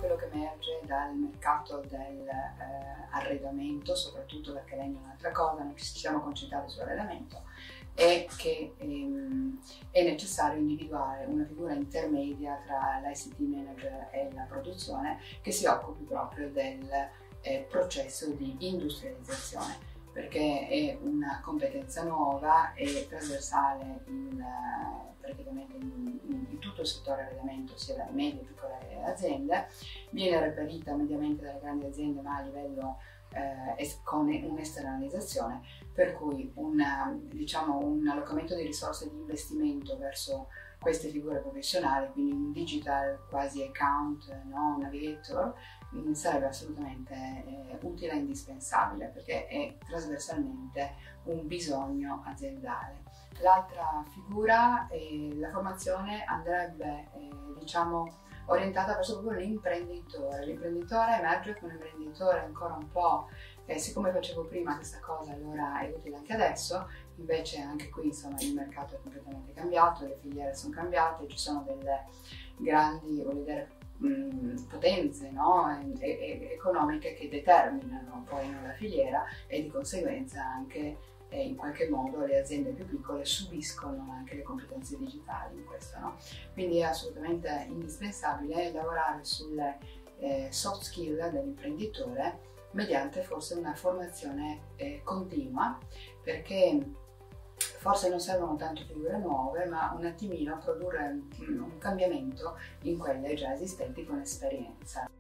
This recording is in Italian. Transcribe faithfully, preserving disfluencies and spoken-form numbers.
quello che emerge dal mercato dell'arredamento, eh, soprattutto perché legno è un'altra cosa, non ci siamo concentrati sull'arredamento, è che ehm, è necessario individuare una figura intermedia tra l'I C T manager e la produzione che si occupi proprio del eh, processo di industrializzazione, perché è una competenza nuova e trasversale in, uh, praticamente in, in, in tutto il settore arredamento, sia dalle medie e piccole aziende, viene reperita mediamente dalle grandi aziende ma a livello eh, con un'esternalizzazione, per cui una, diciamo, un allocamento di risorse di investimento verso queste figure professionali, quindi un digital quasi account, no? Un navigator, sarebbe assolutamente eh, utile e indispensabile perché è trasversalmente un bisogno aziendale. L'altra figura, eh, la formazione andrebbe eh, diciamo orientata verso proprio l'imprenditore. L'imprenditore emerge come un imprenditore ancora un po', eh, siccome facevo prima questa cosa allora è utile anche adesso, invece anche qui insomma il mercato è completamente cambiato, le filiere sono cambiate, ci sono delle grandi, voglio dire, mh, potenze, no? e, e, economiche che determinano poi la filiera e di conseguenza anche e in qualche modo le aziende più piccole subiscono anche le competenze digitali in questo, no? Quindi è assolutamente indispensabile lavorare sulle eh, soft skill dell'imprenditore mediante forse una formazione eh, continua, perché forse non servono tanto figure nuove, ma un attimino produrre un, un cambiamento in quelle già esistenti con esperienza.